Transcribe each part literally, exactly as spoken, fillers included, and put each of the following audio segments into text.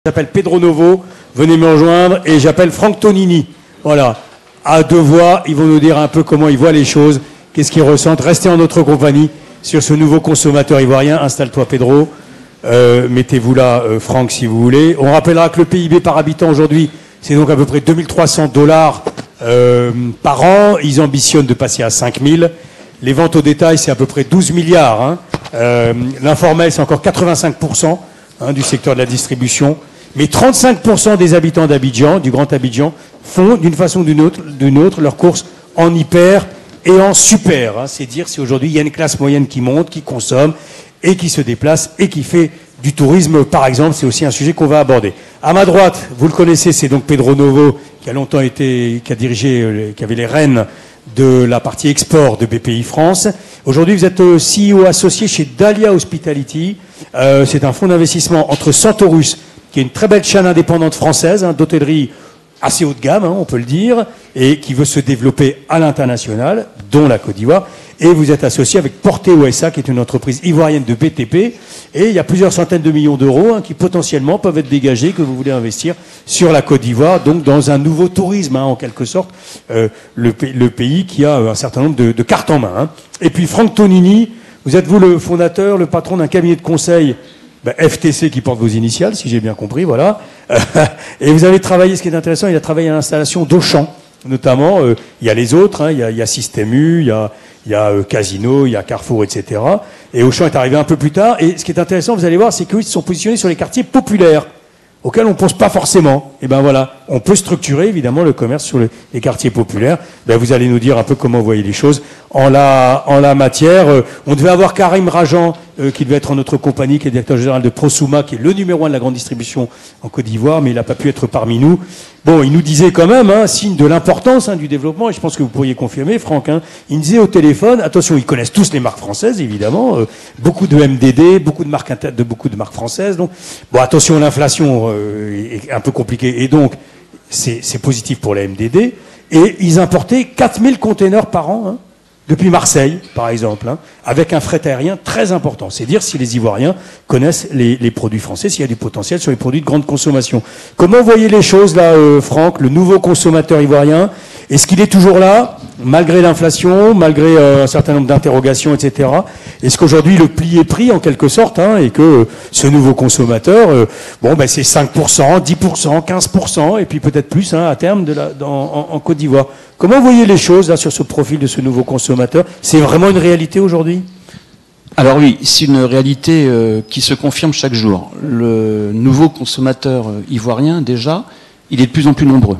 J'appelle Pedro Novo, venez me rejoindre, et j'appelle Franck Tonini. Voilà, à deux voix, ils vont nous dire un peu comment ils voient les choses, qu'est-ce qu'ils ressentent. Restez en notre compagnie sur ce nouveau consommateur ivoirien. Installe-toi Pedro, euh, mettez-vous là euh, Franck si vous voulez. On rappellera que le P I B par habitant aujourd'hui, c'est donc à peu près deux mille trois cents dollars euh, par an. Ils ambitionnent de passer à cinq mille. Les ventes au détail, c'est à peu près douze milliards. Hein. Euh, L'informel, c'est encore quatre-vingt-cinq pour cent hein, du secteur de la distribution. Mais trente-cinq pour cent des habitants d'Abidjan, du Grand Abidjan, font d'une façon ou d'une autre, d'une autre leurs courses en hyper et en super. Hein. C'est dire si aujourd'hui il y a une classe moyenne qui monte, qui consomme et qui se déplace et qui fait du tourisme, par exemple. C'est aussi un sujet qu'on va aborder. À ma droite, vous le connaissez, c'est donc Pedro Novo, qui a longtemps été, qui a dirigé, qui avait les rênes de la partie export de B P I France. Aujourd'hui, vous êtes C E O associé chez Dahlia Hospitality. Euh, c'est un fonds d'investissement entre Centaurus, qui est une très belle chaîne indépendante française, hein, d'hôtellerie assez haut de gamme, hein, on peut le dire, et qui veut se développer à l'international, dont la Côte d'Ivoire. Et vous êtes associé avec Porteo S A, qui est une entreprise ivoirienne de B T P. Et il y a plusieurs centaines de millions d'euros hein, qui potentiellement peuvent être dégagés, que vous voulez investir sur la Côte d'Ivoire, donc dans un nouveau tourisme, hein, en quelque sorte, euh, le, le pays qui a un certain nombre de, de cartes en main. Hein. Et puis Franck Tonini, vous êtes vous le fondateur, le patron d'un cabinet de conseil Ben, F T C qui porte vos initiales, si j'ai bien compris, voilà. Et vous avez travaillé, ce qui est intéressant, il a travaillé à l'installation d'Auchan, notamment. Euh, il y a les autres, hein, il y a, il y a Système U, il y a, il y a euh, Casino, il y a Carrefour, et cetera. Et Auchan est arrivé un peu plus tard. Et ce qui est intéressant, vous allez voir, c'est qu'ils se sont positionnés sur les quartiers populaires, auxquels on ne pense pas forcément. Et ben voilà, on peut structurer évidemment le commerce sur le, les quartiers populaires. Ben, vous allez nous dire un peu comment vous voyez les choses en la, en la matière. Euh, on devait avoir Karim Rajan, euh, qui devait être en notre compagnie, qui est directeur général de Prosuma, qui est le numéro un de la grande distribution en Côte d'Ivoire, mais il n'a pas pu être parmi nous. Bon, il nous disait quand même, hein, signe de l'importance hein, du développement, et je pense que vous pourriez confirmer, Franck, hein, il nous disait au téléphone, attention, ils connaissent tous les marques françaises, évidemment, euh, beaucoup de M D D, beaucoup de marques de beaucoup de marques françaises. Donc, bon, attention, l'inflation euh, est un peu compliquée, et donc c'est positif pour la M D D. Et ils importaient quatre mille containers par an, hein, depuis Marseille, par exemple, hein, avec un fret aérien très important. C'est dire si les Ivoiriens connaissent les, les produits français, s'il y a du potentiel sur les produits de grande consommation. Comment vous voyez les choses, là, euh, Franck, le nouveau consommateur ivoirien? Est-ce qu'il est toujours là, malgré l'inflation, malgré euh, un certain nombre d'interrogations, et cetera? Est-ce qu'aujourd'hui, le pli est pris, en quelque sorte, hein, et que euh, ce nouveau consommateur, euh, bon, ben, c'est cinq pour cent, dix pour cent, quinze pour cent, et puis peut-être plus, hein, à terme, de la, dans, en, en Côte d'Ivoire. Comment vous voyez les choses, là, sur ce profil de ce nouveau consommateur? C'est vraiment une réalité aujourd'hui? Alors oui, c'est une réalité euh, qui se confirme chaque jour. Le nouveau consommateur euh, ivoirien, déjà, il est de plus en plus nombreux.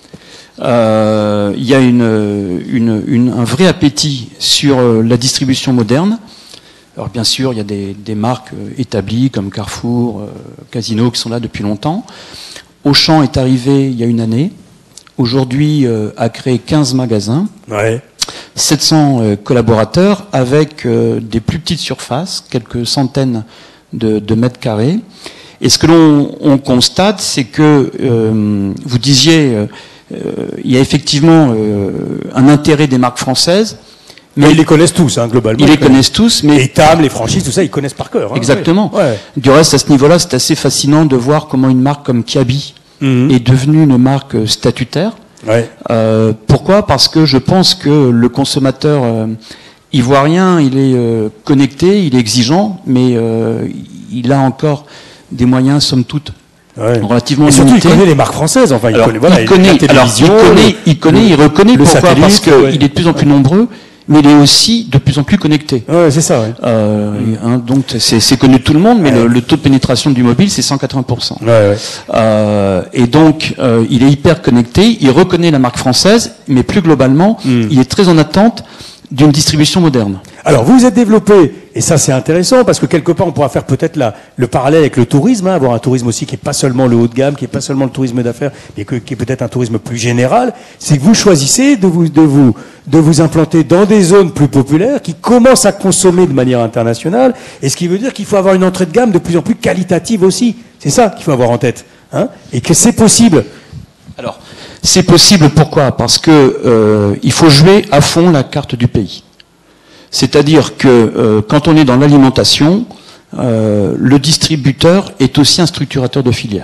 Euh, il y a une, une, une, un vrai appétit sur euh, la distribution moderne. Alors bien sûr, il y a des, des marques euh, établies comme Carrefour, euh, Casino qui sont là depuis longtemps. Auchan est arrivé il y a une année. Aujourd'hui, euh, a créé quinze magasins, ouais. sept cents euh, collaborateurs avec euh, des plus petites surfaces, quelques centaines de, de mètres carrés. Et ce que l'on constate, c'est que, euh, vous disiez, euh, euh, il y a effectivement euh, un intérêt des marques françaises. Mais ils les connaissent tous, hein, globalement. Ils les connaissent tous, mais... Les tables, les franchises, tout ça, ils connaissent par cœur. Hein, exactement. Ouais. Ouais. Du reste, à ce niveau-là, c'est assez fascinant de voir comment une marque comme Kiabi mmh. est devenue une marque statutaire. Ouais. Euh, pourquoi? Parce que je pense que le consommateur euh, ivoirien, il est euh, connecté, il est exigeant, mais euh, il a encore des moyens, somme toute, ouais. relativement limités. Et surtout, il connaît les marques françaises. Enfin, il alors, connaît, voilà, il connaît, la télévision, alors, il connaît, il connaît, le, il reconnaît. Pourquoi? Parce qu'il ouais. est de plus en plus ouais. nombreux. Mais il est aussi de plus en plus connecté. Ouais, c'est ça. Ouais. Euh, mmh. hein, donc c'est connu de tout le monde, mais ouais. le, le taux de pénétration du mobile c'est cent quatre-vingts pour cent. Ouais, ouais. Euh, et donc euh, il est hyper connecté, il reconnaît la marque française, mais plus globalement, mmh. il est très en attente d'une distribution moderne. Alors vous vous êtes développé, et ça c'est intéressant, parce que quelque part on pourra faire peut-être le parallèle avec le tourisme, hein, avoir un tourisme aussi qui n'est pas seulement le haut de gamme, qui n'est pas seulement le tourisme d'affaires, mais que, qui est peut-être un tourisme plus général, c'est que vous choisissez de vous, de, vous, de vous implanter dans des zones plus populaires, qui commencent à consommer de manière internationale, et ce qui veut dire qu'il faut avoir une entrée de gamme de plus en plus qualitative aussi. C'est ça qu'il faut avoir en tête, hein, et que c'est possible. Alors, c'est possible, pourquoi? Parce que euh, il faut jouer à fond la carte du pays. C'est-à-dire que euh, quand on est dans l'alimentation, euh, le distributeur est aussi un structurateur de filière.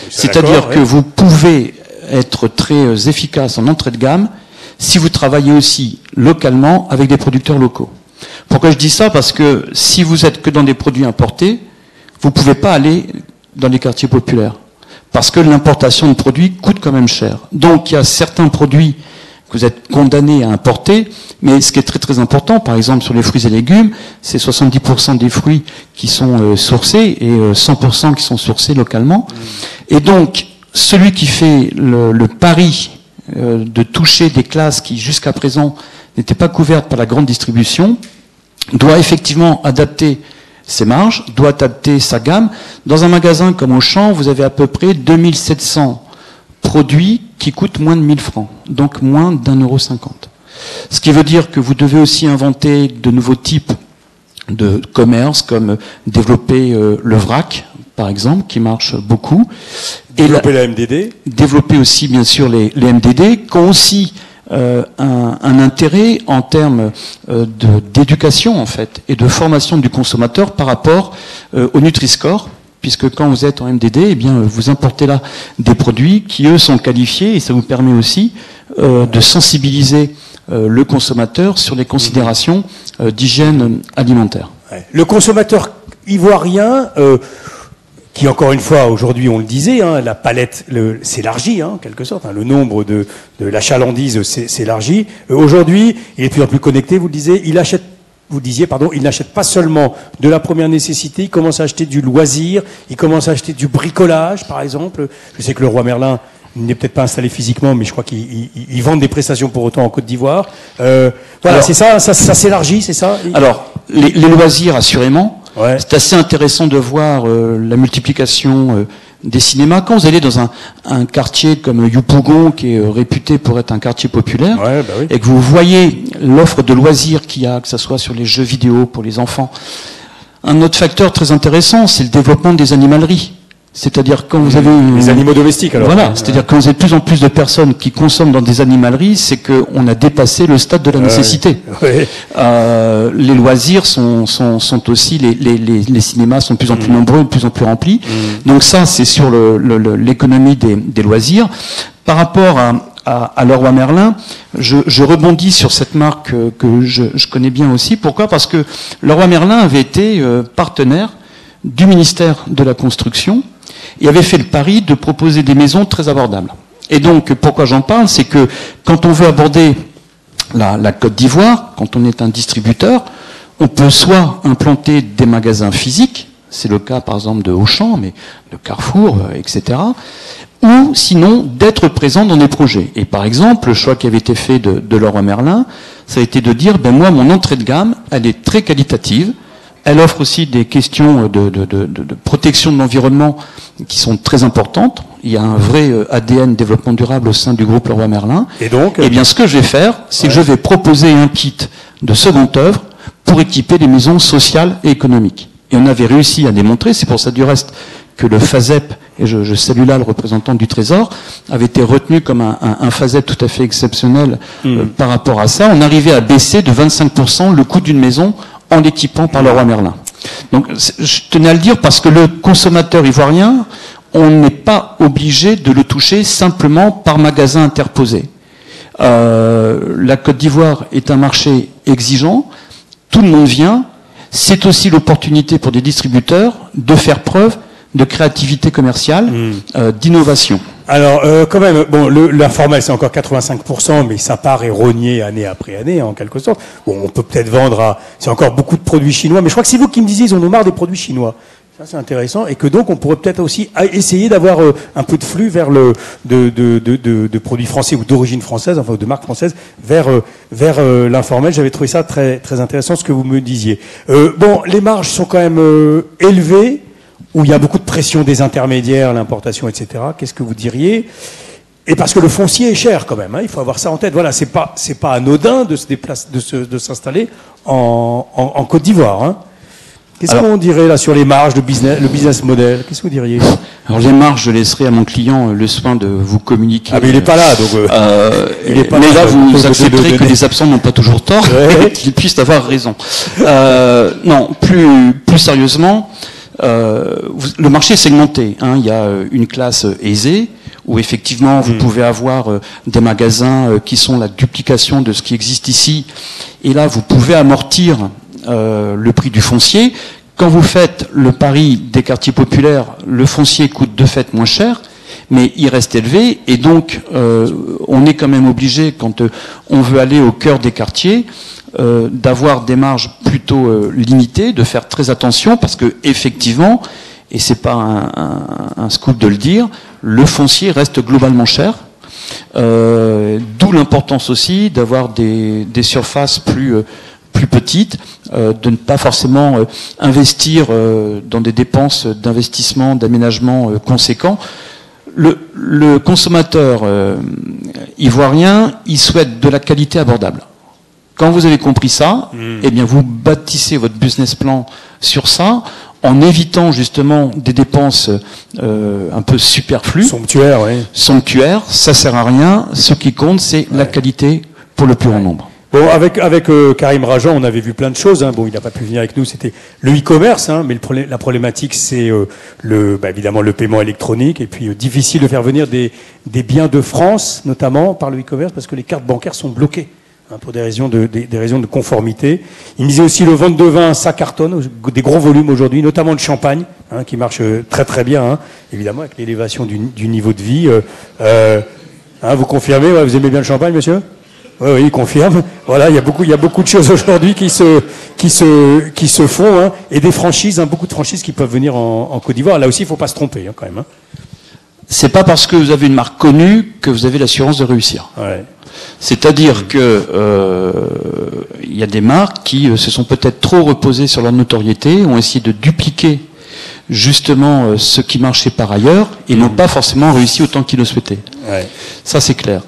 C'est-à-dire que oui. vous pouvez être très efficace en entrée de gamme si vous travaillez aussi localement avec des producteurs locaux. Pourquoi je dis ça? Parce que si vous êtes que dans des produits importés, vous ne pouvez pas aller dans les quartiers populaires. Parce que l'importation de produits coûte quand même cher. Donc il y a certains produits que vous êtes condamnés à importer, mais ce qui est très très important, par exemple sur les fruits et légumes, c'est soixante-dix pour cent des fruits qui sont euh, sourcés et euh, cent pour cent qui sont sourcés localement. Mmh. Et donc, celui qui fait le, le pari euh, de toucher des classes qui jusqu'à présent n'étaient pas couvertes par la grande distribution, doit effectivement adapter ses marges, doit adapter sa gamme. Dans un magasin comme Auchan, vous avez à peu près deux mille sept cents produits qui coûtent moins de mille francs, donc moins d'un euro cinquante. Ce qui veut dire que vous devez aussi inventer de nouveaux types de commerce, comme développer euh, le vrac, par exemple, qui marche beaucoup. Développer et la, la M D D. Développer aussi, bien sûr, les, les M D D, qui ont aussi euh, un, un intérêt en termes euh, de, d'éducation, en fait, et de formation du consommateur par rapport euh, au Nutri-Score, puisque quand vous êtes en M D D, eh bien, vous importez là des produits qui, eux, sont qualifiés, et ça vous permet aussi euh, de sensibiliser euh, le consommateur sur les considérations euh, d'hygiène alimentaire. Ouais. Le consommateur ivoirien, euh, qui encore une fois, aujourd'hui, on le disait, hein, la palette le, s'élargit, hein, en quelque sorte, hein, le nombre de, de l'achalandise s'élargit. Euh, aujourd'hui, il est de plus en plus connecté, vous le disiez, il achète Vous disiez, pardon, il n'achète pas seulement de la première nécessité, il commence à acheter du loisir, il commence à acheter du bricolage, par exemple. Je sais que le Roi Merlin n'est peut-être pas installé physiquement, mais je crois qu'ils ils vendent des prestations pour autant en Côte d'Ivoire. Euh, voilà, c'est ça, ça, ça s'élargit, c'est ça? Alors, les, les loisirs, assurément. Ouais. C'est assez intéressant de voir euh, la multiplication euh, des cinémas. Quand vous allez dans un, un quartier comme Yopougon, qui est euh, réputé pour être un quartier populaire, ouais, bah oui. et que vous voyez l'offre de loisirs qu'il y a, que ce soit sur les jeux vidéo pour les enfants, un autre facteur très intéressant, c'est le développement des animaleries. C'est-à-dire quand vous avez... Les animaux domestiques, alors. Voilà, c'est-à-dire quand vous avez de plus en plus de personnes qui consomment dans des animaleries, c'est qu'on a dépassé le stade de la nécessité. Ouais. Ouais. Euh, les loisirs sont, sont, sont aussi... Les, les, les, les cinémas sont de plus en plus mmh. nombreux, de plus en plus remplis. Mmh. Donc ça, c'est sur le, le, le, l'économie des, des loisirs. Par rapport à, à, à Leroy Merlin, je, je rebondis sur cette marque que, que je, je connais bien aussi. Pourquoi? Parce que Leroy Merlin avait été euh, partenaire du ministère de la Construction et avait fait le pari de proposer des maisons très abordables. Et donc, pourquoi j'en parle? C'est que quand on veut aborder la, la Côte d'Ivoire, quand on est un distributeur, on peut soit implanter des magasins physiques, c'est le cas par exemple de Auchan, mais de Carrefour, et cetera, ou sinon d'être présent dans des projets. Et par exemple, le choix qui avait été fait de, de Leroy Merlin, ça a été de dire, ben moi, mon entrée de gamme, elle est très qualitative. Elle offre aussi des questions de, de, de, de protection de l'environnement qui sont très importantes. Il y a un vrai A D N développement durable au sein du groupe Leroy Merlin. Et donc, eh bien, ce que je vais faire, c'est ouais. que je vais proposer un kit de seconde œuvre pour équiper des maisons sociales et économiques. Et on avait réussi à démontrer, c'est pour ça du reste que le FASEP, et je, je salue là le représentant du Trésor, avait été retenu comme un, un, un FASEP tout à fait exceptionnel mmh. euh, par rapport à ça. On arrivait à baisser de vingt-cinq pour cent le coût d'une maison en l'équipant par Leroy Merlin. Donc, je tenais à le dire parce que le consommateur ivoirien, on n'est pas obligé de le toucher simplement par magasin interposé. Euh, la Côte d'Ivoire est un marché exigeant, tout le monde vient, c'est aussi l'opportunité pour des distributeurs de faire preuve de créativité commerciale, mmh. euh, d'innovation. Alors, euh, quand même, bon, le, l'informel, c'est encore quatre-vingt-cinq pour cent, mais ça part erroné année après année, en quelque sorte. Bon, on peut peut-être vendre à... C'est encore beaucoup de produits chinois, mais je crois que c'est vous qui me disiez, ils en ont marre des produits chinois. Ça, c'est intéressant. Et que donc, on pourrait peut-être aussi essayer d'avoir euh, un peu de flux vers le... de, de, de, de, de produits français ou d'origine française, enfin, de marque française, vers, euh, vers euh, l'informel. J'avais trouvé ça très, très intéressant, ce que vous me disiez. Euh, bon, les marges sont quand même euh, élevées, où il y a beaucoup de pression des intermédiaires, l'importation, et cetera. Qu'est-ce que vous diriez? Et parce que le foncier est cher quand même, hein, il faut avoir ça en tête. Voilà, c'est pas c'est pas anodin de se déplacer, de se de s'installer en, en, en Côte d'Ivoire. Hein. Qu'est-ce alors, qu'on dirait là sur les marges, le business, le business model? Qu'est-ce que vous diriez? Alors les marges, je laisserai à mon client le soin de vous communiquer. Ah mais il n'est pas là, donc. Euh, euh, il est pas mais là, là vous, vous accepterez que les absents n'ont pas toujours tort, ouais. qu'ils puissent avoir raison. Euh, non, plus plus sérieusement. Euh, vous, le marché est segmenté. Hein. Il y a une classe aisée, où effectivement vous mmh. pouvez avoir euh, des magasins euh, qui sont la duplication de ce qui existe ici. Et là, vous pouvez amortir euh, le prix du foncier. Quand vous faites le pari des quartiers populaires, le foncier coûte de fait moins cher, mais il reste élevé. Et donc, euh, on est quand même obligé, quand euh, on veut aller au cœur des quartiers, euh, d'avoir des marges plutôt euh, limitées, de faire très attention, parce que effectivement, et c'est pas un, un, un scoop de le dire, le foncier reste globalement cher, euh, d'où l'importance aussi d'avoir des, des surfaces plus, euh, plus petites, euh, de ne pas forcément euh, investir euh, dans des dépenses d'investissement, d'aménagement euh, conséquents. Le, le consommateur euh, ivoirien, il souhaite de la qualité abordable. Quand vous avez compris ça, mmh. eh bien vous bâtissez votre business plan sur ça, en évitant justement des dépenses euh, un peu superflues. Somptuaires, oui. Somptuaires, ça sert à rien. Ce qui compte, c'est ouais. la qualité pour le plus grand nombre. Bon, avec avec euh, Karim Rajan, on avait vu plein de choses. Hein. Bon, il n'a pas pu venir avec nous. C'était le e-commerce, hein, mais le problème, la problématique, c'est euh, le, bah, évidemment le paiement électronique, et puis euh, difficile de faire venir des des biens de France, notamment par le e-commerce, parce que les cartes bancaires sont bloquées. Pour des raisons de, des, des raisons de conformité. Il me disait aussi le vente de vin, ça cartonne, des gros volumes aujourd'hui, notamment de champagne, hein, qui marche très très bien, hein, évidemment avec l'élévation du, du niveau de vie. Euh, euh, hein, vous confirmez, ouais, vous aimez bien le champagne, monsieur ? Oui, oui, il confirme. Voilà, il y a beaucoup, il y a beaucoup de choses aujourd'hui qui se, qui se, qui se font, hein, et des franchises, hein, beaucoup de franchises qui peuvent venir en, en Côte d'Ivoire. Là aussi, il ne faut pas se tromper, hein, quand même. Hein. C'est pas parce que vous avez une marque connue que vous avez l'assurance de réussir. Ouais. C'est-à-dire que euh, il y a des marques qui euh, se sont peut-être trop reposées sur leur notoriété, ont essayé de dupliquer justement euh, ce qui marchait par ailleurs et mmh. n'ont pas forcément réussi autant qu'ils le souhaitaient. Ouais. Ça, c'est clair.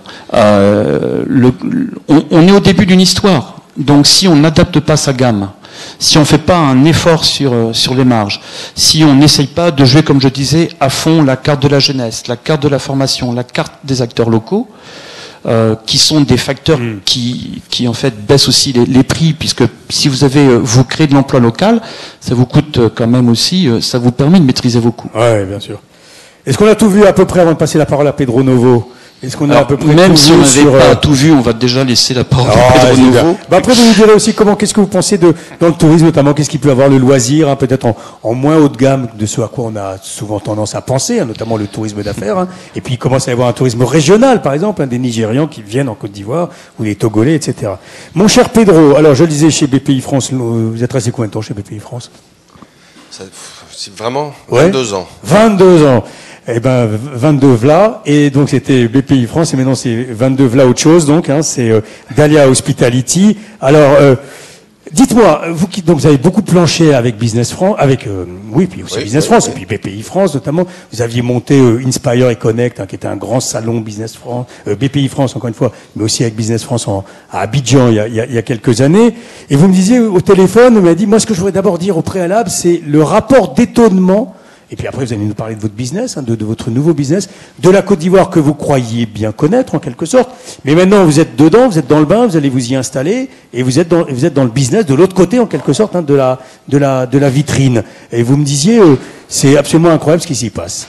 Euh, le, on, on est au début d'une histoire, donc si on n'adapte pas sa gamme, si on ne fait pas un effort sur, sur les marges, si on n'essaye pas de jouer, comme je disais, à fond la carte de la jeunesse, la carte de la formation, la carte des acteurs locaux, euh, qui sont des facteurs mmh. qui, qui en fait baissent aussi les, les prix, puisque si vous avez vous créez de l'emploi local, ça vous coûte quand même aussi, ça vous permet de maîtriser vos coûts. Oui, bien sûr. Est-ce qu'on a tout vu à peu près avant de passer la parole à Pedro Novo? Est-ce qu'on a Alors, à peu près même tout si vu on n'avait sur, pas euh... tout vu, on va déjà laisser la parole ah, à Pedro Novo. Bah après, vous nous direz aussi comment, qu'est-ce que vous pensez de, dans le tourisme notamment, qu'est-ce qui peut avoir le loisir, hein, peut-être en, en moins haut de gamme de ce à quoi on a souvent tendance à penser, hein, notamment le tourisme d'affaires, hein, et puis il commence à y avoir un tourisme régional, par exemple, hein, des Nigérians qui viennent en Côte d'Ivoire, ou des Togolais, et cetera. Mon cher Pedro, alors je le disais chez B P I France, vous êtes resté combien de temps chez B P I France? Ça, c'est vraiment vingt-deux ouais. ans. vingt-deux ans. Eh ben, vingt-deux v'là, et donc c'était B P I France, et maintenant c'est vingt-deux v'là autre chose, donc, hein, c'est euh, Dahlia Hospitality. Alors, euh, dites-moi, vous qui, donc, vous avez beaucoup planché avec Business France, avec, euh, oui, puis aussi oui, Business oui, France, oui. et puis B P I France notamment. Vous aviez monté euh, Inspire et Connect, hein, qui était un grand salon Business France, euh, B P I France encore une fois, mais aussi avec Business France en, à Abidjan il y, a, il, y a, il y a quelques années. Et vous me disiez au téléphone, vous m'avez dit, moi ce que je voudrais d'abord dire au préalable, c'est le rapport d'étonnement. Et puis après, vous allez nous parler de votre business, hein, de, de votre nouveau business, de la Côte d'Ivoire que vous croyiez bien connaître, en quelque sorte. Mais maintenant, vous êtes dedans, vous êtes dans le bain, vous allez vous y installer, et vous êtes dans, vous êtes dans le business de l'autre côté, en quelque sorte, hein, de la, de la, de la vitrine. Et vous me disiez, euh, c'est absolument incroyable ce qui s'y passe.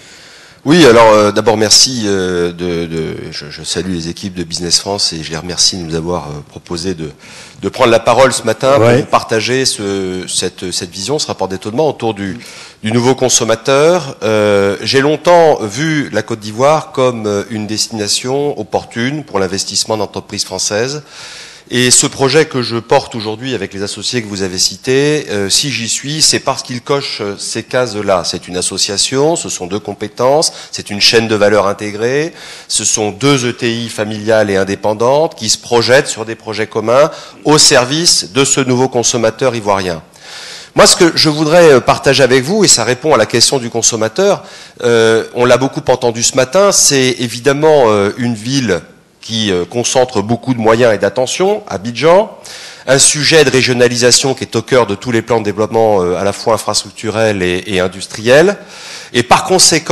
Oui, alors euh, d'abord merci. Euh, de, de, je, je salue les équipes de Business France et je les remercie de nous avoir euh, proposé de, de prendre la parole ce matin ouais. pour partager ce, cette, cette vision, ce rapport d'étonnement autour du, du nouveau consommateur. Euh, j'ai longtemps vu la Côte d'Ivoire comme une destination opportune pour l'investissement d'entreprises françaises. Et ce projet que je porte aujourd'hui avec les associés que vous avez cités, euh, si j'y suis, c'est parce qu'il coche ces cases-là. C'est une association, ce sont deux compétences, c'est une chaîne de valeur intégrée, ce sont deux E T I familiales et indépendantes qui se projettent sur des projets communs au service de ce nouveau consommateur ivoirien. Moi, ce que je voudrais partager avec vous, et ça répond à la question du consommateur, euh, on l'a beaucoup entendu ce matin, c'est évidemment euh, une ville qui concentre beaucoup de moyens et d'attention, Abidjan, un sujet de régionalisation qui est au cœur de tous les plans de développement à la fois infrastructurel et, et industriel, et par conséquent,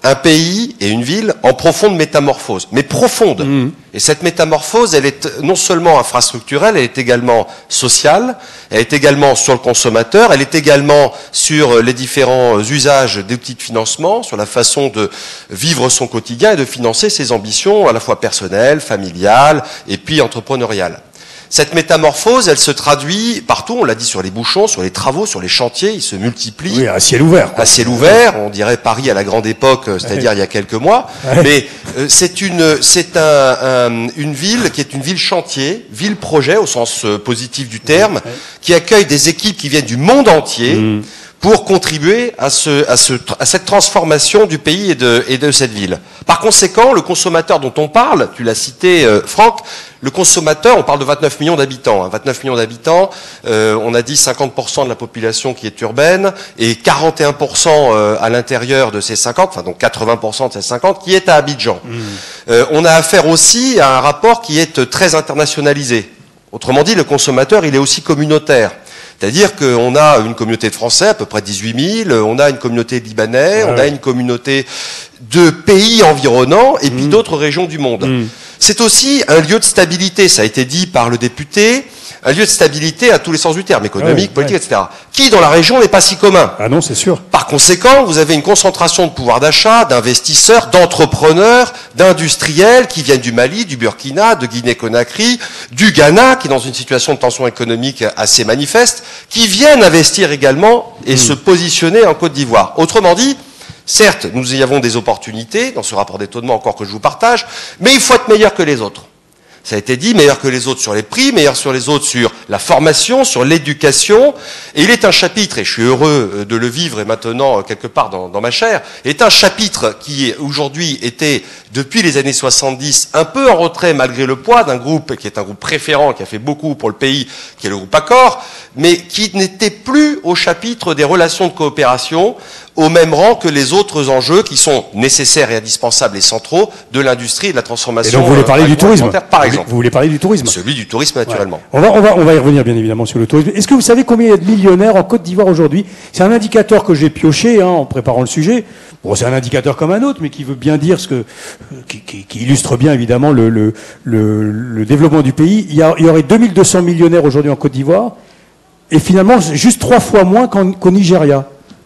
un pays et une ville en profonde métamorphose, mais profonde. Mmh. Et cette métamorphose, elle est non seulement infrastructurelle, elle est également sociale, elle est également sur le consommateur, elle est également sur les différents usages d'outils de financement, sur la façon de vivre son quotidien et de financer ses ambitions à la fois personnelles, familiales et puis entrepreneuriales. Cette métamorphose, elle se traduit partout, on l'a dit, sur les bouchons, sur les travaux, sur les chantiers, ils se multiplient. Oui, à ciel ouvert. À ciel ouvert, on dirait Paris à la grande époque, c'est-à-dire ouais. il y a quelques mois. Ouais. Mais euh, c'est une, c'est un, un, une ville qui est une ville chantier, ville projet au sens euh, positif du terme, ouais. qui accueille des équipes qui viennent du monde entier. Mmh. pour contribuer à, ce, à, ce, à cette transformation du pays et de, et de cette ville. Par conséquent, le consommateur dont on parle, tu l'as cité euh, Franck, le consommateur, on parle de vingt-neuf millions d'habitants. Hein, vingt-neuf millions d'habitants, euh, on a dit cinquante pour cent de la population qui est urbaine et quarante et un pour cent euh, à l'intérieur de ces cinquante, enfin donc quatre-vingts pour cent de ces cinquante qui est à Abidjan. Mmh. Euh, on a affaire aussi à un rapport qui est très internationalisé. Autrement dit, le consommateur, il est aussi communautaire. C'est-à-dire qu'on a une communauté de Français, à peu près dix-huit mille, on a une communauté de Libanais, ouais, on a une communauté de pays environnants et puis mmh. d'autres régions du monde. Mmh. C'est aussi un lieu de stabilité, ça a été dit par le député, un lieu de stabilité à tous les sens du terme, économique, ouais, politique, ouais. et cetera. Qui, dans la région, n'est pas si commun. Ah non, c'est sûr. Par conséquent, vous avez une concentration de pouvoir d'achat, d'investisseurs, d'entrepreneurs, d'industriels qui viennent du Mali, du Burkina, de Guinée-Conakry, du Ghana, qui est dans une situation de tension économique assez manifeste, qui viennent investir également et mmh. se positionner en Côte d'Ivoire. Autrement dit, certes, nous y avons des opportunités, dans ce rapport d'étonnement encore que je vous partage, mais il faut être meilleur que les autres. Ça a été dit, meilleur que les autres sur les prix, meilleur sur les autres sur la formation, sur l'éducation. Et il est un chapitre, et je suis heureux de le vivre, et maintenant quelque part dans, dans ma chair, est un chapitre qui aujourd'hui était, depuis les années soixante-dix, un peu en retrait malgré le poids d'un groupe qui est un groupe préférent, qui a fait beaucoup pour le pays, qui est le groupe Accor, mais qui n'était plus au chapitre des relations de coopération, au même rang que les autres enjeux qui sont nécessaires et indispensables et centraux de l'industrie et de la transformation. Et donc vous voulez parler euh, du tourisme, par exemple. Vous voulez parler du tourisme. Celui du tourisme, naturellement. Ouais. On va, on va, on va y revenir bien évidemment sur le tourisme. Est-ce que vous savez combien il y a de millionnaires en Côte d'Ivoire aujourd'hui? C'est un indicateur que j'ai pioché hein, en préparant le sujet. Bon, c'est un indicateur comme un autre, mais qui veut bien dire ce que, qui, qui, qui illustre bien évidemment le, le, le, le développement du pays. Il y, a, il y aurait deux mille deux cents millionnaires aujourd'hui en Côte d'Ivoire, et finalement juste trois fois moins qu'en, qu'au Nigeria.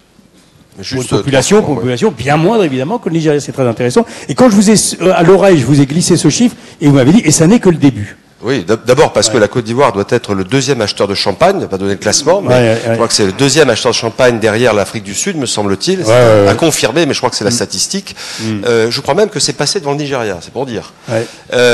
Juste une population, fois, population ouais. bien moindre évidemment que le Nigeria, c'est très intéressant. Et quand je vous ai à l'oreille, je vous ai glissé ce chiffre et vous m'avez dit et ça n'est que le début. Oui, d'abord parce ouais. que la Côte d'Ivoire doit être le deuxième acheteur de champagne, ne pas donner le classement, mais ouais, ouais, je crois que c'est le deuxième acheteur de champagne derrière l'Afrique du Sud, me semble-t-il. Ouais, ouais, à ouais. confirmer, mais je crois que c'est la statistique. Mm. Euh, je crois même que c'est passé devant le Nigeria, c'est pour dire. Ouais.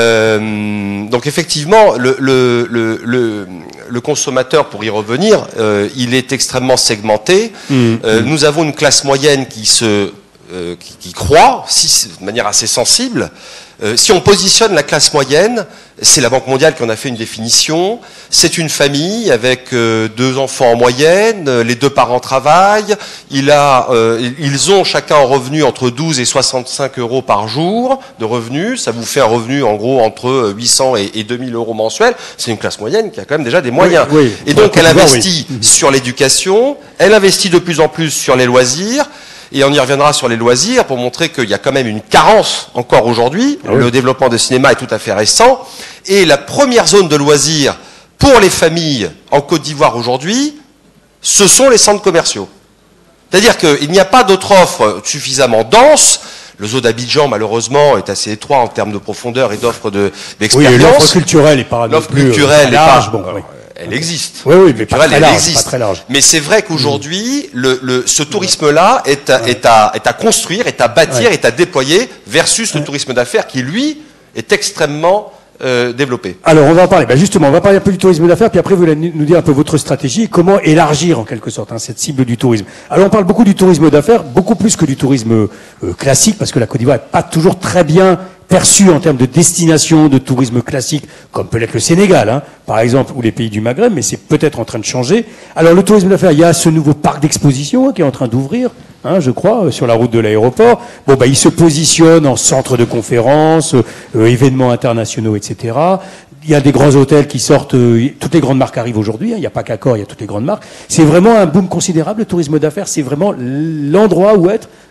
Euh, donc effectivement, le, le, le, le, le consommateur, pour y revenir, euh, il est extrêmement segmenté. Mm. Euh, mm. Nous avons une classe moyenne qui se euh, qui, qui croît si, de manière assez sensible. Euh, si on positionne la classe moyenne, c'est la Banque mondiale qui en a fait une définition, c'est une famille avec euh, deux enfants en moyenne, euh, les deux parents travaillent, il a, euh, ils ont chacun un revenu entre douze et soixante-cinq euros par jour de revenus, ça vous fait un revenu en gros entre huit cents et, et deux mille euros mensuels, c'est une classe moyenne qui a quand même déjà des moyens. Oui, oui. Et donc elle investit oui. sur l'éducation, elle investit de plus en plus sur les loisirs, et on y reviendra sur les loisirs pour montrer qu'il y a quand même une carence encore aujourd'hui. Ah oui. Le développement de cinéma est tout à fait récent. Et la première zone de loisirs pour les familles en Côte d'Ivoire aujourd'hui, ce sont les centres commerciaux. C'est-à-dire qu'il n'y a pas d'autre offre suffisamment dense. Le zoo d'Abidjan, malheureusement, est assez étroit en termes de profondeur et d'offre de, d'expérience. Oui, l'offre culturelle est pas L'offre culturelle est large. Pas, Bon, oui. Elle existe. Oui, oui, mais pas très, elle large, existe. pas très large. Mais c'est vrai qu'aujourd'hui, mmh. le, le, ce tourisme-là est à, ouais. est, à, est à construire, est à bâtir, ouais. est à déployer, versus ouais. le tourisme d'affaires qui, lui, est extrêmement euh, développé. Alors, on va en parler. Ben justement, on va parler un peu du tourisme d'affaires, puis après, vous allez nous dire un peu votre stratégie, comment élargir, en quelque sorte, hein, cette cible du tourisme. Alors, on parle beaucoup du tourisme d'affaires, beaucoup plus que du tourisme euh, classique, parce que la Côte d'Ivoire n'est pas toujours très bien perçu en termes de destination de tourisme classique, comme peut l'être le Sénégal, hein, par exemple, ou les pays du Maghreb, mais c'est peut-être en train de changer. Alors le tourisme d'affaires, il y a ce nouveau parc d'exposition hein, qui est en train d'ouvrir, hein, je crois, sur la route de l'aéroport. Bon, bah, il se positionne en centre de conférences, euh, événements internationaux, et cetera. Il y a des grands hôtels qui sortent, euh, toutes les grandes marques arrivent aujourd'hui, hein, il n'y a pas qu'Accor, il y a toutes les grandes marques. C'est vraiment un boom considérable, le tourisme d'affaires, c'est vraiment l'endroit où être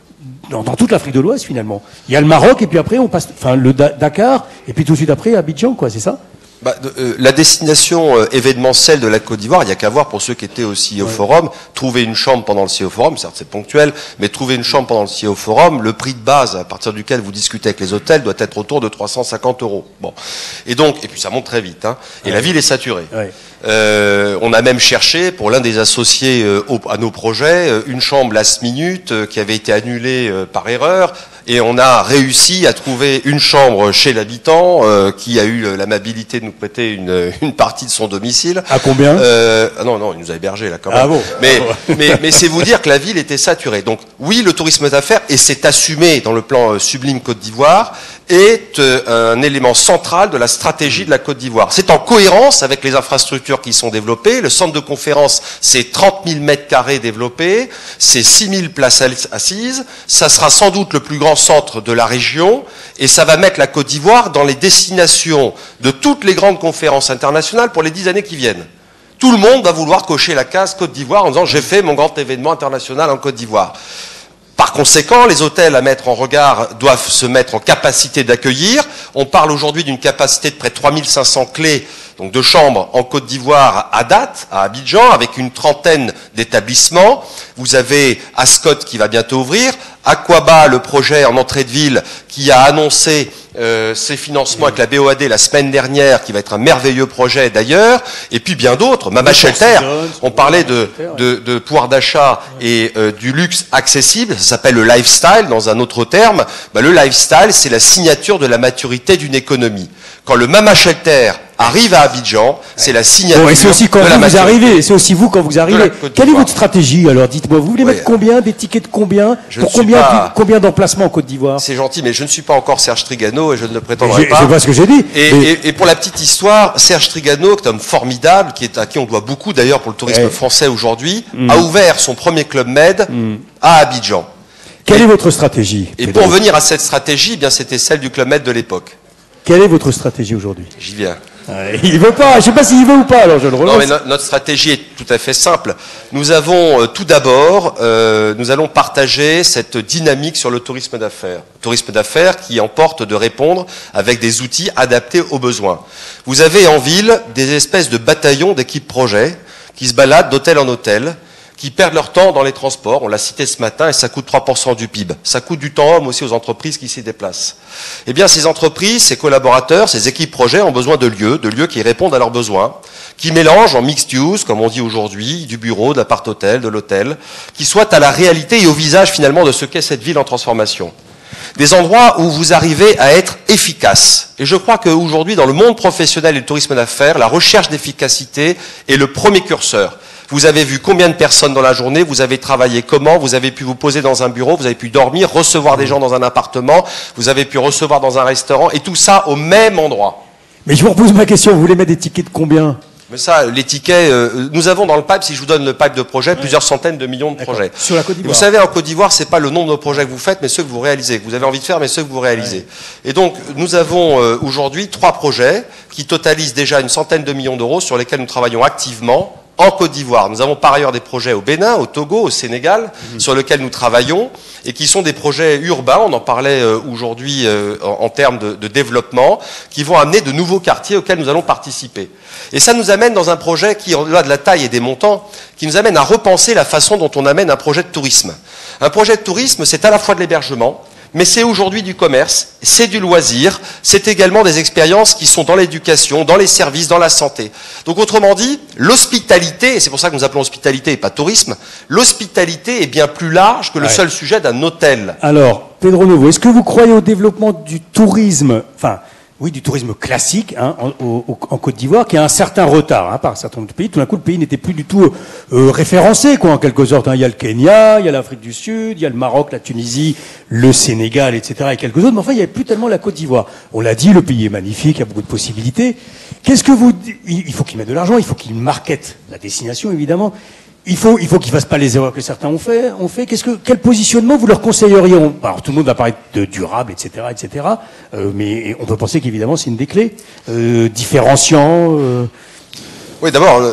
dans, dans toute l'Afrique de l'Ouest finalement. Il y a le Maroc et puis après on passe, enfin le da Dakar et puis tout de suite après Abidjan, quoi, c'est ça? Bah, euh, la destination euh, événementielle de la Côte d'Ivoire, il n'y a qu'à voir pour ceux qui étaient au C E O ouais. Forum, trouver une chambre pendant le C E O Forum, certes c'est ponctuel, mais trouver une chambre pendant le C E O Forum, le prix de base à partir duquel vous discutez avec les hôtels doit être autour de trois cent cinquante euros. Bon, et donc, et puis ça monte très vite, hein, et ouais. la ville est saturée. Ouais. Euh, on a même cherché pour l'un des associés euh, au, à nos projets euh, une chambre last minute euh, qui avait été annulée euh, par erreur. Et on a réussi à trouver une chambre chez l'habitant euh, qui a eu l'amabilité de nous prêter une, une partie de son domicile. À combien euh, Non, non, il nous a hébergés là quand même. Ah bon. Mais, ah bon. mais, mais c'est vous dire que la ville était saturée. Donc oui, le tourisme d'affaires, et c'est assumé dans le plan euh, Sublime Côte d'Ivoire, est euh, un élément central de la stratégie de la Côte d'Ivoire. C'est en cohérence avec les infrastructures qui sont développées. Le centre de conférence, c'est trente mille mètres carrés développés, c'est six mille places assises. Ça sera sans doute le plus grand centre de la région et ça va mettre la Côte d'Ivoire dans les destinations de toutes les grandes conférences internationales pour les dix années qui viennent. Tout le monde va vouloir cocher la case Côte d'Ivoire en disant j'ai fait mon grand événement international en Côte d'Ivoire. Par conséquent, les hôtels à mettre en regard doivent se mettre en capacité d'accueillir. On parle aujourd'hui d'une capacité de près de trois mille cinq cents clés, donc de chambres en Côte d'Ivoire à date, à Abidjan, avec une trentaine d'établissements. Vous avez Ascot qui va bientôt ouvrir, Aquaba, le projet en entrée de ville, qui a annoncé euh, ses financements avec la B O A D la semaine dernière, qui va être un merveilleux projet d'ailleurs, et puis bien d'autres. Mama Shelter, on parlait de, de, de pouvoir d'achat et euh, du luxe accessible, ça s'appelle le lifestyle dans un autre terme. Bah, le lifestyle, c'est la signature de la maturité d'une économie. Quand le Mama Shelter arrive à Abidjan, c'est la signature bon, et c'est aussi quand de la vous, vous maturité. arrivez, c'est aussi vous quand vous arrivez. Quelle est votre stratégie alors? Dites-moi, vous voulez ouais. mettre combien, des tickets de combien, je pour combien, pas... combien d'emplacements en Côte d'Ivoire? C'est gentil, mais je ne suis pas encore Serge Trigano et je ne le prétendrai pas. Je vois ce que j'ai dit. Et, mais... et, et pour la petite histoire, Serge Trigano, qui est un homme formidable, qui est à qui on doit beaucoup d'ailleurs pour le tourisme ouais. français aujourd'hui, mmh. a ouvert son premier Club Med mmh. à Abidjan. Quelle et, est votre stratégie? Et pour venir à cette stratégie, eh bien c'était celle du Club Med de l'époque. Quelle est votre stratégie aujourd'hui? J'y viens. Ouais, il veut pas, je ne sais pas s'il veut ou pas, alors je le relance. Non, mais no notre stratégie est tout à fait simple. Nous avons euh, tout d'abord, euh, nous allons partager cette dynamique sur le tourisme d'affaires. Tourisme d'affaires qui emporte de répondre avec des outils adaptés aux besoins. Vous avez en ville des espèces de bataillons d'équipes projets qui se baladent d'hôtel en hôtel, qui perdent leur temps dans les transports, on l'a cité ce matin, et ça coûte trois pour cent du P I B. Ça coûte du temps homme aussi aux entreprises qui s'y déplacent. Eh bien, ces entreprises, ces collaborateurs, ces équipes projets ont besoin de lieux, de lieux qui répondent à leurs besoins, qui mélangent en mixed use, comme on dit aujourd'hui, du bureau, de l'appart-hôtel, de l'hôtel, qui soient à la réalité et au visage finalement de ce qu'est cette ville en transformation. Des endroits où vous arrivez à être efficace. Et je crois qu'aujourd'hui, dans le monde professionnel et le tourisme d'affaires, la recherche d'efficacité est le premier curseur. Vous avez vu combien de personnes dans la journée, vous avez travaillé comment, vous avez pu vous poser dans un bureau, vous avez pu dormir, recevoir des gens dans un appartement, vous avez pu recevoir dans un restaurant, et tout ça au même endroit. Mais je vous repose ma question, vous voulez mettre des tickets de combien? Mais ça, les tickets, euh, nous avons dans le pipe, si je vous donne le pipe de projet, ouais. plusieurs centaines de millions de projets. Sur la Côte d'Ivoire. Vous savez, en Côte d'Ivoire, c'est pas le nombre de projets que vous faites, mais ceux que vous réalisez, que vous avez envie de faire, mais ceux que vous réalisez. Ouais. Et donc, nous avons euh, aujourd'hui trois projets qui totalisent déjà une centaine de millions d'euros sur lesquels nous travaillons activement en Côte d'Ivoire. Nous avons par ailleurs des projets au Bénin, au Togo, au Sénégal, mmh. sur lesquels nous travaillons et qui sont des projets urbains, on en parlait euh, aujourd'hui euh, en, en termes de, de développement, qui vont amener de nouveaux quartiers auxquels nous allons participer. Et ça nous amène dans un projet qui, au-delà de la taille et des montants, qui nous amène à repenser la façon dont on amène un projet de tourisme. Un projet de tourisme, c'est à la fois de l'hébergement, mais c'est aujourd'hui du commerce, c'est du loisir, c'est également des expériences qui sont dans l'éducation, dans les services, dans la santé. Donc autrement dit, l'hospitalité, et c'est pour ça que nous appelons hospitalité et pas tourisme, l'hospitalité est bien plus large que le ouais. seul sujet d'un hôtel. Alors, Pedro Novo, est-ce que vous croyez au développement du tourisme, enfin, oui, du tourisme classique hein, en, en, en Côte d'Ivoire, qui a un certain retard hein, par un certain nombre de pays. Tout d'un coup, le pays n'était plus du tout euh, référencé, quoi, en quelque sorte. Hein. Il y a le Kenya, il y a l'Afrique du Sud, il y a le Maroc, la Tunisie, le Sénégal, et cetera, et quelques autres. Mais enfin, il n'y avait plus tellement la Côte d'Ivoire. On l'a dit, le pays est magnifique, il y a beaucoup de possibilités. Qu'est-ce que vous... Il faut qu'il mette de l'argent, il faut qu'il markete la destination, évidemment. Il faut, il faut qu'ils fassent pas les erreurs que certains ont fait. Ont fait. Qu'est-ce que, quel positionnement vous leur conseilleriez? Alors tout le monde va parler de durable, et cetera, et cetera. Euh, mais on peut penser qu'évidemment c'est une des clés, euh, différenciant. Euh... Oui, d'abord,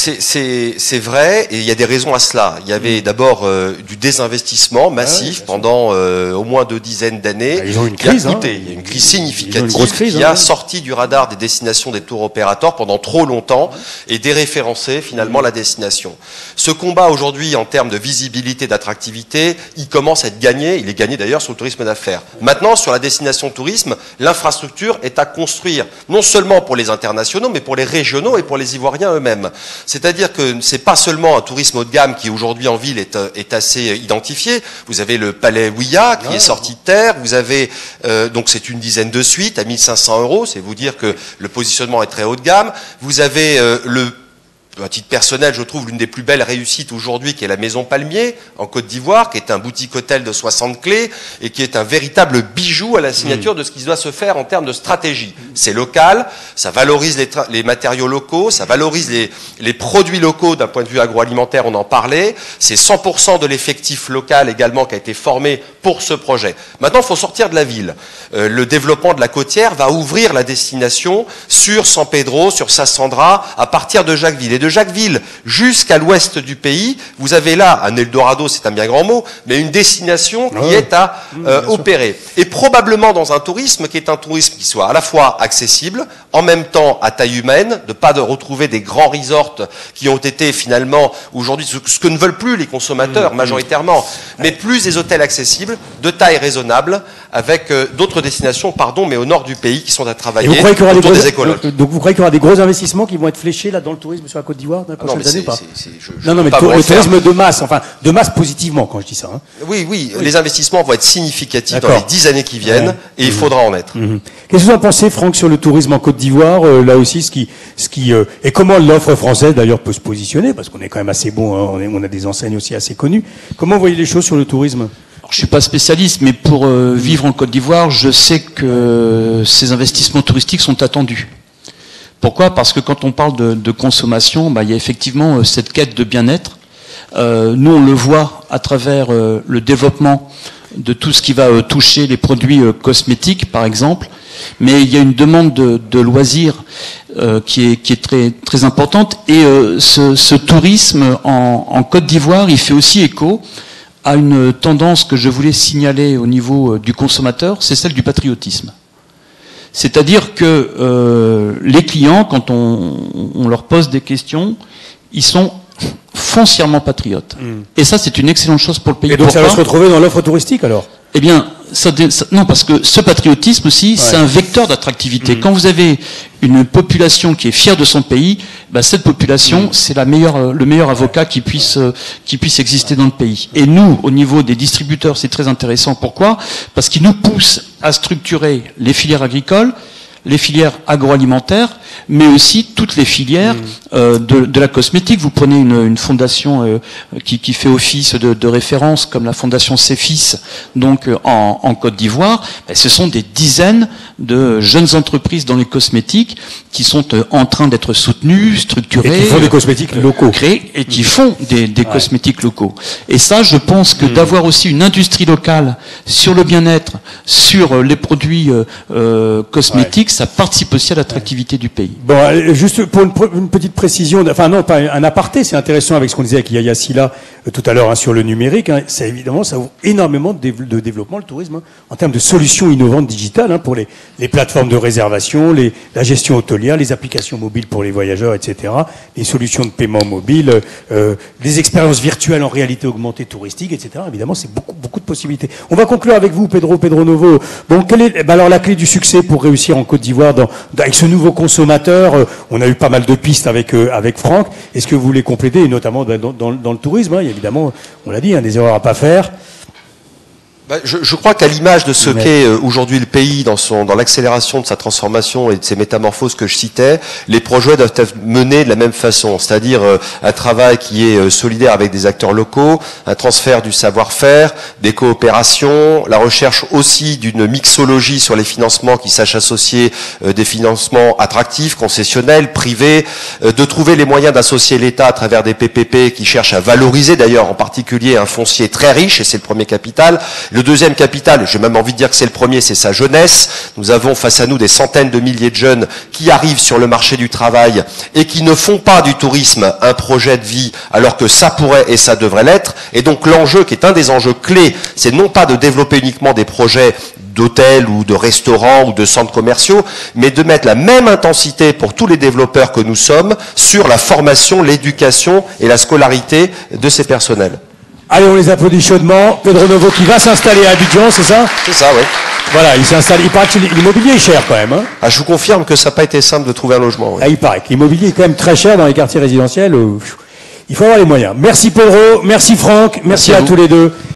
c'est vrai, et il y a des raisons à cela. Il y avait d'abord euh, du désinvestissement massif ouais, pendant euh, au moins deux dizaines d'années. Ils ont une crise, coûté, hein. Il y a une crise significative une grosse crise, qui a hein. sorti du radar des destinations des tours opérateurs pendant trop longtemps et déréférencé finalement mmh. la destination. Ce combat aujourd'hui en termes de visibilité, d'attractivité, il commence à être gagné. Il est gagné d'ailleurs sur le tourisme d'affaires. Maintenant, sur la destination tourisme, l'infrastructure est à construire, non seulement pour les internationaux, mais pour les régionaux et pour les Ivoiriens eux-mêmes. C'est-à-dire que c'est pas seulement un tourisme haut de gamme qui aujourd'hui en ville est, est assez identifié. Vous avez le Palais Ouïa qui ah, est sorti de terre. Vous avez euh, donc c'est une dizaine de suites à mille cinq cents euros. C'est vous dire que le positionnement est très haut de gamme. Vous avez euh, le à titre personnel, je trouve l'une des plus belles réussites aujourd'hui, qui est la Maison Palmier, en Côte d'Ivoire, qui est un boutique-hôtel de soixante clés, et qui est un véritable bijou à la signature mmh. de ce qui doit se faire en termes de stratégie. C'est local, ça valorise les, les matériaux locaux, ça valorise les, les produits locaux d'un point de vue agroalimentaire, on en parlait. C'est cent pour cent de l'effectif local également qui a été formé pour ce projet. Maintenant, il faut sortir de la ville. Euh, le développement de la côtière va ouvrir la destination sur San Pedro, sur Sassandra, à partir de Jacquesville. Et de Jacquesville jusqu'à l'ouest du pays, vous avez là, un Eldorado, c'est un bien grand mot, mais une destination qui ouais. est à euh, mmh, opérer. Et probablement dans un tourisme qui est un tourisme qui soit à la fois accessible, en même temps à taille humaine, de pas de retrouver des grands resorts qui ont été finalement aujourd'hui ce que ne veulent plus les consommateurs mmh, majoritairement, mmh. mais plus des hôtels accessibles, de taille raisonnable, avec euh, d'autres destinations, pardon, mais au nord du pays qui sont à travailler vous croyez qu'il y aura autour des, gros, des écologues. Donc vous croyez qu'il y aura des gros investissements qui vont être fléchés là dans le tourisme sur la Côte d'Ivoire dans les prochaines années ou pas? c'est, je, je Non, non, mais le, le tourisme de masse, enfin, de masse positivement quand je dis ça. Hein. Oui, oui, oui, les investissements vont être significatifs dans les dix années qui viennent, ouais. et mmh. il faudra en être. Mmh. Qu'est-ce que vous en pensez, Franck, sur le tourisme en Côte d'Ivoire, euh, là aussi, ce qui, ce qui, euh, et comment l'offre française d'ailleurs peut se positionner, parce qu'on est quand même assez bon, hein, on, est, on a des enseignes aussi assez connues. Comment vous voyez les choses sur le tourisme? Alors, je suis pas spécialiste, mais pour euh, vivre en Côte d'Ivoire, je sais que ces investissements touristiques sont attendus. Pourquoi? Parce que quand on parle de, de consommation, bah, il y a effectivement euh, cette quête de bien-être. Euh, nous, on le voit à travers euh, le développement de tout ce qui va euh, toucher les produits euh, cosmétiques, par exemple. Mais il y a une demande de, de loisirs euh, qui est, qui est très, très importante. Et euh, ce, ce tourisme en, en Côte d'Ivoire, il fait aussi écho à une tendance que je voulais signaler au niveau du consommateur, c'est celle du patriotisme. C'est-à-dire que euh, les clients, quand on, on leur pose des questions, ils sont foncièrement patriotes. Mmh. Et ça, c'est une excellente chose pour le pays. Et donc Pourquoi? Ça va se retrouver dans l'offre touristique alors? Eh bien, ça, ça, non, parce que ce patriotisme aussi, ouais. c'est un vecteur d'attractivité. Mmh. Quand vous avez une population qui est fière de son pays, bah, cette population, mmh. c'est la meilleure, le meilleur avocat qui puisse, euh, qui puisse exister dans le pays. Et nous, au niveau des distributeurs, c'est très intéressant. Pourquoi? Parce qu'ils nous poussent à structurer les filières agricoles, les filières agroalimentaires, mais aussi toutes les filières mmh. euh, de, de la cosmétique. Vous prenez une, une fondation euh, qui, qui fait office de, de référence, comme la fondation Cefis, donc euh, en, en Côte d'Ivoire. Ben, ce sont des dizaines de jeunes entreprises dans les cosmétiques qui sont euh, en train d'être soutenues, structurées, et qui font des cosmétiques euh, locaux, créées, et qui mmh. font des, des ouais. cosmétiques locaux. Et ça, je pense que mmh. d'avoir aussi une industrie locale sur le bien-être, sur les produits euh, euh, cosmétiques, ouais. ça participe aussi à l'attractivité ouais. du pays. Bon, juste pour une, une petite précision, enfin non, pas un aparté, c'est intéressant avec ce qu'on disait avec Yaya Silla euh, tout à l'heure hein, sur le numérique. Hein, ça évidemment, ça ouvre énormément de, de développement le tourisme hein, en termes de solutions innovantes digitales hein, pour les, les plateformes de réservation, les, la gestion hôtelière, les applications mobiles pour les voyageurs, et cetera. Les solutions de paiement mobile, euh, les expériences virtuelles en réalité augmentée touristique, et cetera. Évidemment, c'est beaucoup beaucoup de possibilités. On va conclure avec vous, Pedro Pedro Novo. Bon, quelle est ben alors la clé du succès pour réussir en Côte d'Ivoire dans, dans, avec ce nouveau consommateur? On a eu pas mal de pistes avec euh, avec Franck. Est-ce que vous voulez compléter, et notamment dans, dans, dans le tourisme hein, il y a évidemment, on l'a dit, hein, des erreurs à pas faire. Bah, je, je crois qu'à l'image de ce Mais... qu'est euh, aujourd'hui le pays dans son dans l'accélération de sa transformation et de ses métamorphoses que je citais, les projets doivent être menés de la même façon, c'est-à-dire euh, un travail qui est euh, solidaire avec des acteurs locaux, un transfert du savoir-faire, des coopérations, la recherche aussi d'une mixologie sur les financements qui sachent associer euh, des financements attractifs, concessionnels, privés, euh, de trouver les moyens d'associer l'État à travers des P P P qui cherchent à valoriser d'ailleurs en particulier un foncier très riche, et c'est le premier capital, Le deuxième capital, j'ai même envie de dire que c'est le premier, c'est sa jeunesse. Nous avons face à nous des centaines de milliers de jeunes qui arrivent sur le marché du travail et qui ne font pas du tourisme un projet de vie, alors que ça pourrait et ça devrait l'être. Et donc l'enjeu, qui est un des enjeux clés, c'est non pas de développer uniquement des projets d'hôtels ou de restaurants ou de centres commerciaux, mais de mettre la même intensité pour tous les développeurs que nous sommes sur la formation, l'éducation et la scolarité de ces personnels. Allez, on les applaudit chaudement. Pedro Novo qui va s'installer à Abidjan, c'est ça? C'est ça, oui. Voilà, il s'installe. Il paraît que l'immobilier est cher quand même. Hein. Ah, je vous confirme que ça n'a pas été simple de trouver un logement. Oui. Ah, il paraît que l'immobilier est quand même très cher dans les quartiers résidentiels. Il faut avoir les moyens. Merci Pedro, merci Franck, merci, merci à, à tous les deux.